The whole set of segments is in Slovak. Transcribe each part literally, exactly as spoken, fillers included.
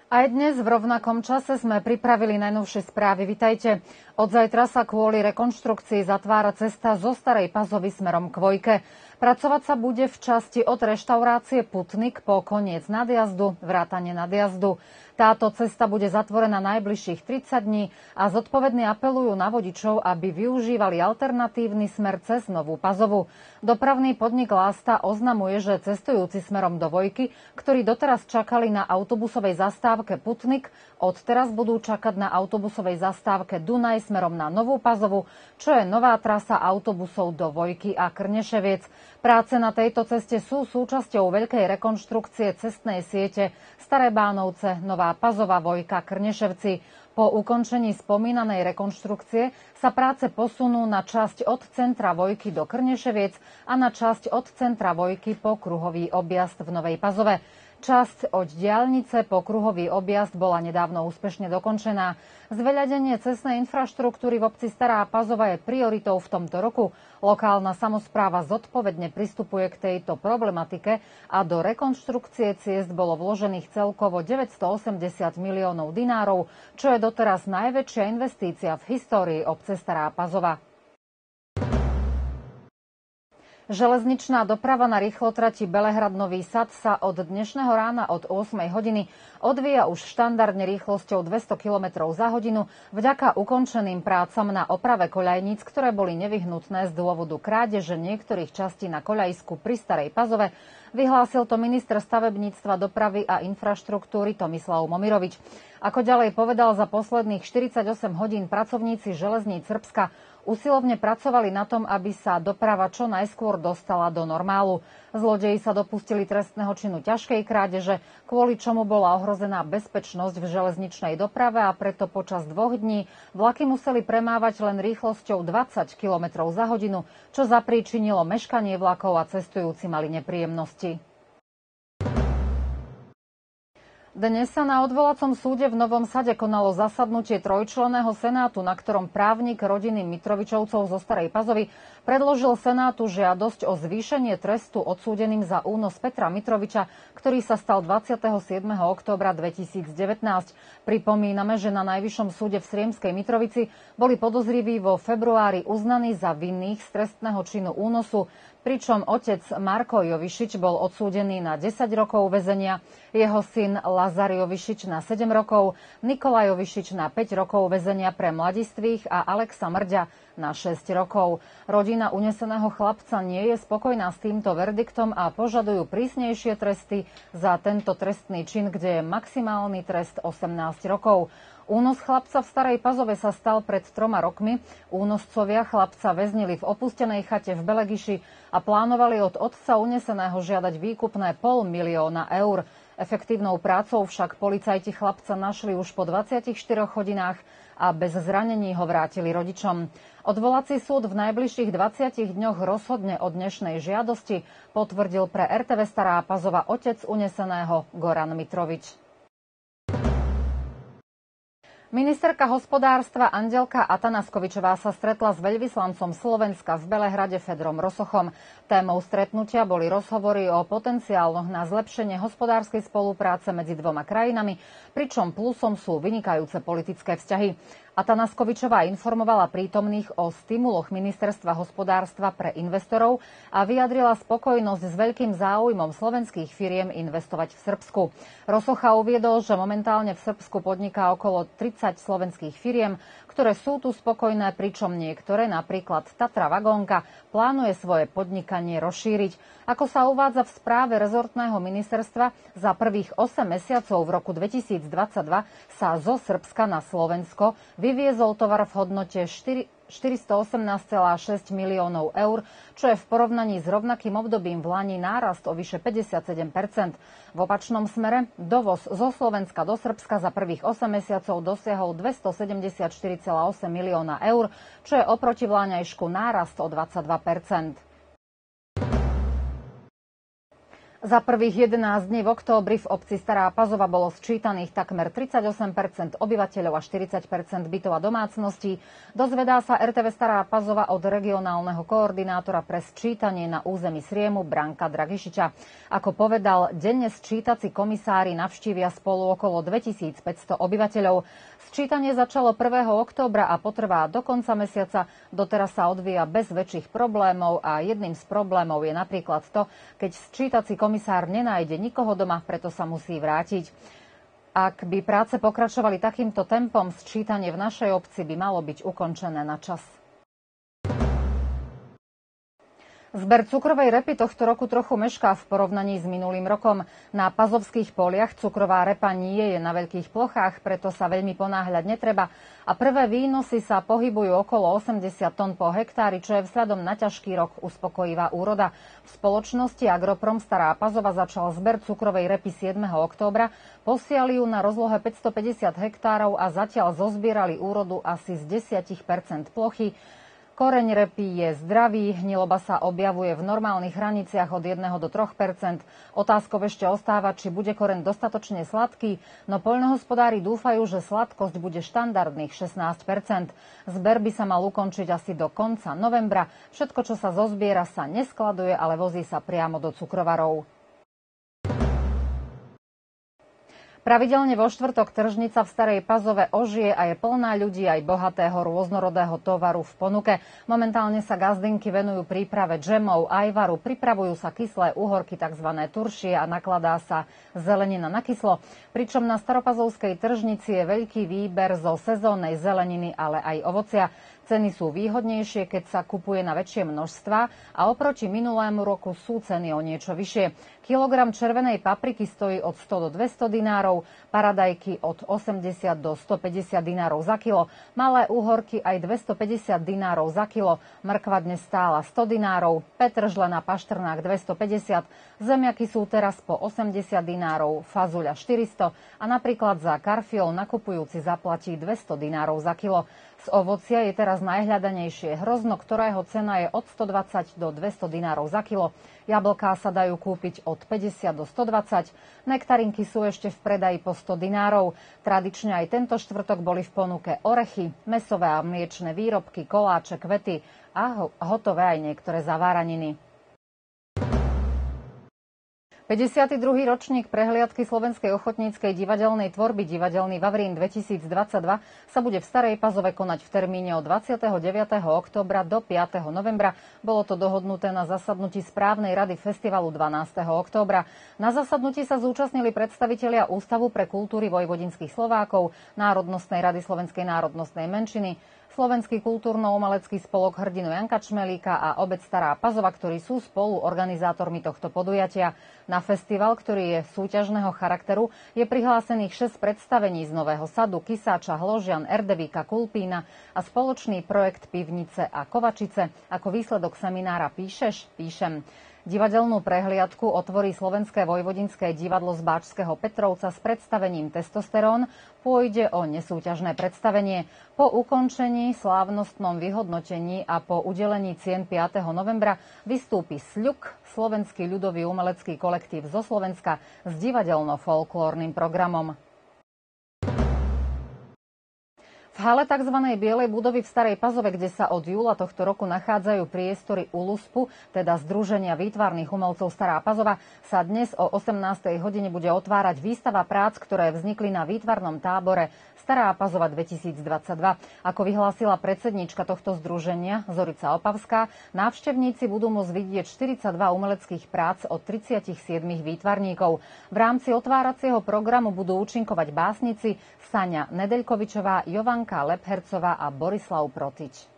Aj dnes v rovnakom čase sme pripravili najnovšie správy. Vitajte. Od zajtra sa kvôli rekonštrukcii zatvára cesta zo Starej Pazovy smerom k Vojke. Pracovať sa bude v časti od reštaurácie Putnik po koniec nadjazdu, vrátane nadjazdu. Táto cesta bude zatvorená najbližších tridsať dní a zodpovední apelujú na vodičov, aby využívali alternatívny smer cez Novú Pazovu. Dopravný podnik Lásta oznamuje, že cestujúci smerom do Vojky, ktorí doteraz čakali na autobusovej zastávke Putnik, od teraz budú čakať na autobusovej zastávke Dunaj smerom na Novú Pazovu, čo je nová trasa autobusov do Vojky a Krneševiec. Práce na tejto ceste sú súčasťou veľkej rekonštrukcie cestnej siete Staré Bánovce, Nová Pazova, Vojka, Krneševci. Po ukončení spomínanej rekonštrukcie sa práce posunú na časť od centra Vojky do Krneševiec a na časť od centra Vojky po kruhový objazd v Novej Pazove. Časť od diaľnice po kruhový objazd bola nedávno úspešne dokončená. Zveľadenie cestnej infraštruktúry v obci Stará Pazova je prioritou v tomto roku. Lokálna samospráva zodpovedne pristupuje k tejto problematike a do rekonštrukcie ciest bolo vložených celkovo deväťstoosemdesiat miliónov dinárov, čo je doteraz najväčšia investícia v histórii obce Stará Pazova. Železničná doprava na rýchlotrati Belehrad-Nový Sad sa od dnešného rána od ôsmej hodiny odvíja už štandardne rýchlosťou dvesto kilometrov za hodinu vďaka ukončeným prácam na oprave koľajníc, ktoré boli nevyhnutné z dôvodu krádeže niektorých častí na koľajsku pri Starej Pazove. Vyhlásil to minister stavebníctva, dopravy a infraštruktúry Tomislav Momirovič. Ako ďalej povedal, za posledných štyridsaťosem hodín pracovníci železníc Srbska usilovne pracovali na tom, aby sa doprava čo najskôr dostala do normálu. Zlodeji sa dopustili trestného činu ťažkej krádeže, kvôli čomu bola ohrozená bezpečnosť v železničnej doprave a preto počas dvoch dní vlaky museli premávať len rýchlosťou dvadsať kilometrov za hodinu, čo zapríčinilo meškanie vlakov a cestujúci mali nepríjemnosti. Dnes sa na odvolacom súde v Novom Sade konalo zasadnutie trojčlenného senátu, na ktorom právnik rodiny Mitrovičovcov zo Starej Pazovy predložil senátu žiadosť o zvýšenie trestu odsúdeným za únos Petra Mitroviča, ktorý sa stal dvadsiateho siedmeho októbra dvetisícdevätnásť. Pripomíname, že na Najvyššom súde v Sriemskej Mitrovici boli podozriví vo februári uznaní za vinných z trestného činu únosu, pričom otec Marko Jovišič bol odsúdený na desať rokov väzenia, jeho syn Lazar Jovišič na sedem rokov, Nikolaj Jovišič na päť rokov väzenia pre mladistvých a Alexa Mrďa na šesť rokov. Rodina uneseného chlapca nie je spokojná s týmto verdiktom a požadujú prísnejšie tresty za tento trestný čin, kde je maximálny trest osemnásť rokov. Únos chlapca v Starej Pazove sa stal pred troma rokmi. Únoscovia chlapca väznili v opustenej chate v Belegiši a plánovali od otca uneseného žiadať výkupné pol milióna eur. Efektívnou prácou však policajti chlapca našli už po dvadsiatich štyroch hodinách a bez zranení ho vrátili rodičom. Odvolací súd v najbližších dvadsiatich dňoch rozhodne o dnešnej žiadosti, potvrdil pre er té vé Stará Pazova otec uneseného Goran Mitrovič. Ministerka hospodárstva Andelka Atanaskovičová sa stretla s veľvyslancom Slovenska v Belehrade Fedrom Rosochom. Témou stretnutia boli rozhovory o potenciáloch na zlepšenie hospodárskej spolupráce medzi dvoma krajinami, pričom plusom sú vynikajúce politické vzťahy. Atanaskovičová informovala prítomných o stimuloch ministerstva hospodárstva pre investorov a vyjadrila spokojnosť s veľkým záujmom slovenských firiem investovať v Srbsku. Rosocha uviedol, že momentálne v Srbsku podniká okolo tridsať slovenských firiem, ktoré sú tu spokojné, pričom niektoré, napríklad Tatra Vagónka, plánuje svoje podnikanie rozšíriť. Ako sa uvádza v správe rezortného ministerstva, za prvých osem mesiacov v roku dvetisícdvadsaťdva sa zo Srbska na Slovensko vyviezol tovar v hodnote štyristoosemnásť celá šesť miliónov eur, čo je v porovnaní s rovnakým obdobím v lani nárast o vyše päťdesiatsedem percent. V opačnom smere dovoz zo Slovenska do Srbska za prvých osem mesiacov dosiahol dvestosedemdesiatštyri celá osem milióna eur, čo je oproti vlaňajšku nárast o dvadsaťdva percent. Za prvých jedenásť dní v októbri v obci Stará Pazova bolo sčítaných takmer tridsaťosem percent obyvateľov a štyridsať percent bytov a domácností. Dozvedá sa er té vé Stará Pazova od regionálneho koordinátora pre sčítanie na území Sriemu Branka Dragišiča. Ako povedal, denne sčítací komisári navštívia spolu okolo dvetisícpäťsto obyvateľov. Sčítanie začalo prvého októbra a potrvá do konca mesiaca. Doteraz sa odvíja bez väčších problémov a jedným z problémov je napríklad to, keď sčítací komisár nenájde nikoho doma, preto sa musí vrátiť. Ak by práce pokračovali takýmto tempom, sčítanie v našej obci by malo byť ukončené na čas. Zber cukrovej repy tohto roku trochu mešká v porovnaní s minulým rokom. Na pazovských poliach cukrová repa nie je na veľkých plochách, preto sa veľmi ponáhľať netreba. A prvé výnosy sa pohybujú okolo osemdesiat tón po hektári, čo je vzhľadom na ťažký rok uspokojivá úroda. V spoločnosti Agroprom Stará Pazova začal zber cukrovej repy siedmeho októbra, posiali ju na rozlohe päťstopäťdesiat hektárov a zatiaľ zozbierali úrodu asi z desať percent plochy. Koreň repy je zdravý, hniloba sa objavuje v normálnych hraniciach od jedného do troch percent. Otázkou ešte ostáva, či bude koreň dostatočne sladký, no poľnohospodári dúfajú, že sladkosť bude štandardných šestnásť percent. Zber by sa mal ukončiť asi do konca novembra. Všetko, čo sa zozbiera, sa neskladuje, ale vozí sa priamo do cukrovarov. Pravidelne vo štvrtok tržnica v Starej Pazove ožije a je plná ľudí aj bohatého rôznorodého tovaru v ponuke. Momentálne sa gazdinky venujú príprave džemov, ajvaru, pripravujú sa kyslé uhorky, tzv. Turšie a nakladá sa zelenina na kyslo. Pričom na staropazovskej tržnici je veľký výber zo sezónnej zeleniny, ale aj ovocia. Ceny sú výhodnejšie, keď sa kupuje na väčšie množstva a oproti minulému roku sú ceny o niečo vyššie. Kilogram červenej papriky stojí od sto do dvesto dinárov, paradajky od osemdesiat do stopäťdesiat dinárov za kilo, malé uhorky aj dvestopäťdesiat dinárov za kilo, mrkva dnes stála sto dinárov, petržlen a pašternák dvestopäťdesiat, zemiaky sú teraz po osemdesiat dinárov, fazuľa štyristo a napríklad za karfiol nakupujúci zaplatí dvesto dinárov za kilo. Z ovocia je teraz najhľadanejšie hrozno, ktorého cena je od stodvadsať do dvesto dinárov za kilo. Jablká sa dajú kúpiť od päťdesiat do stodvadsať. Nektarinky sú ešte v predaji po sto dinárov. Tradične aj tento štvrtok boli v ponuke orechy, mäsové a mliečne výrobky, koláče, kvety a hotové aj niektoré zaváraniny. päťdesiaty druhý ročník prehliadky slovenskej ochotníckej divadelnej tvorby Divadelný Vavrín dvetisícdvadsaťdva sa bude v Starej Pazove konať v termíne od dvadsiateho deviateho októbra do piateho novembra. Bolo to dohodnuté na zasadnutí správnej rady festivalu dvanásteho októbra. Na zasadnutí sa zúčastnili predstavitelia Ústavu pre kultúry vojvodinských Slovákov, Národnostnej rady slovenskej národnostnej menšiny, Slovenský kultúrno-umelecký spolok hrdinu Janka Čmelíka a obec Stará Pazova, ktorí sú spolu organizátormi tohto podujatia. Na festival, ktorý je súťažného charakteru, je prihlásených šesť predstavení z Nového Sadu, Kysáča, Hložian, Erdevíka, Kulpína a spoločný projekt Pivnice a Kovačice. Ako výsledok seminára Píšeš? Píšem. Divadelnú prehliadku otvorí Slovenské vojvodinské divadlo z Báčskeho Petrovca s predstavením Testosterón. Pôjde o nesúťažné predstavenie. Po ukončení, slávnostnom vyhodnotení a po udelení cien piateho novembra vystúpi Sľuk, slovenský ľudový umelecký kolektív zo Slovenska s divadelno-folklórnym programom. V hale tzv. Bielej budovy v Starej Pazove, kde sa od júla tohto roku nachádzajú priestory ULUSPu, teda Združenia výtvarných umelcov Stará Pazova, sa dnes o osemnástej hodine bude otvárať výstava prác, ktoré vznikli na výtvarnom tábore Stará Pazova dvetisícdvadsaťdva. Ako vyhlásila predsedníčka tohto združenia Zorica Opavská, návštevníci budú môcť vidieť štyridsaťdva umeleckých prác od tridsaťsedem výtvarníkov. V rámci otváracieho programu budú účinkovať básnici Saňa Nedeľkovičová, Jovanka Lephercová a Borislav Protič.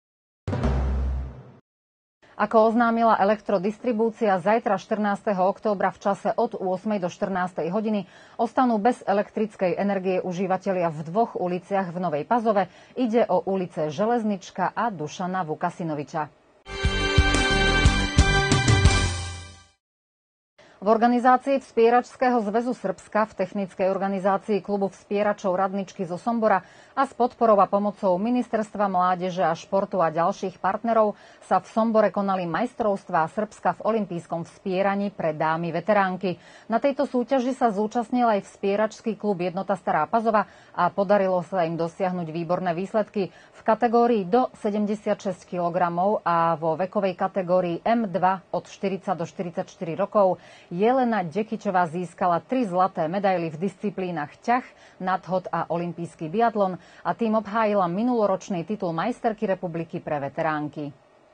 Ako oznámila elektrodistribúcia, zajtra štrnásteho októbra v čase od ôsmej do štrnástej hodiny ostanú bez elektrickej energie užívatelia v dvoch uliciach v Novej Pazove. Ide o ulice Železnička a Dušana Vukasinoviča. V organizácii Vspieračského zväzu Srbska, v technickej organizácii klubu vspieračov Radničky zo Sombora a s podporou a pomocou Ministerstva mládeže a športu a ďalších partnerov sa v Sombore konali majstrovstvá Srbska v olympijskom vspieraní pre dámy veteránky. Na tejto súťaži sa zúčastnil aj vspieračský klub Jednota Stará Pazova a podarilo sa im dosiahnuť výborné výsledky v kategórii do sedemdesiatšesť kilogramov a vo vekovej kategórii em dva od štyridsať do štyridsaťštyri rokov. Jelena Dekičová získala tri zlaté medaily v disciplínach ťah, nadhod a olympijský biatlon a tým obhájila minuloročný titul majsterky republiky pre veteránky.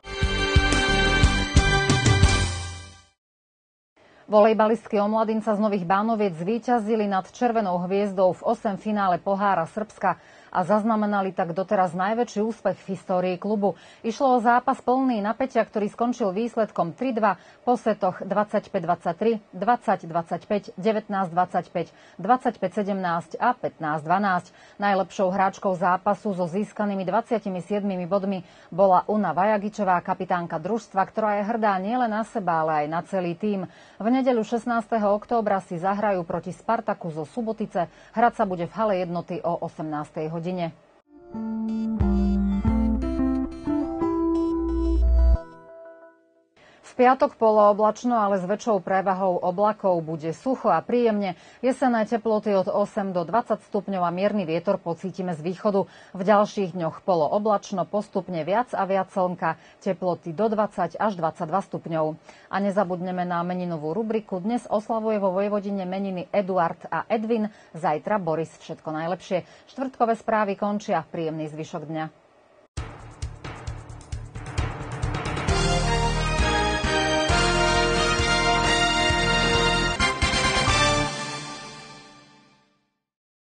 Volejbalistky Omladinca z Nových Bánoviec zvíťazili nad Červenou hviezdou v osem finále pohára Srbska a zaznamenali tak doteraz najväčší úspech v histórii klubu. Išlo o zápas plný napätia, ktorý skončil výsledkom tri dva po setoch dvadsaťpäť dvadsaťtri, dvadsať dvadsaťpäť, devätnásť dvadsaťpäť, dvadsaťpäť sedemnásť a pätnásť dvanásť. Najlepšou hráčkou zápasu so získanými dvadsiatimi siedmimi bodmi bola Una Vajagičová, kapitánka družstva, ktorá je hrdá nielen na seba, ale aj na celý tím. V nedeľu šestnásteho októbra si zahrajú proti Spartaku zo Subotice. Hrať sa bude v hale Jednoty o osemnástej hodine. V piatok polooblačno, ale s väčšou prevahou oblakov bude sucho a príjemne. Jesenné teploty od osem do dvadsať stupňov a mierny vietor pocítime z východu. V ďalších dňoch polooblačno, postupne viac a viac slnka. Teploty do dvadsať až dvadsaťdva stupňov. A nezabudneme na meninovú rubriku. Dnes oslavuje vo Vojvodine meniny Eduard a Edvin. Zajtra Boris. Všetko najlepšie. Štvrtkové správy končia. Príjemný zvyšok dňa.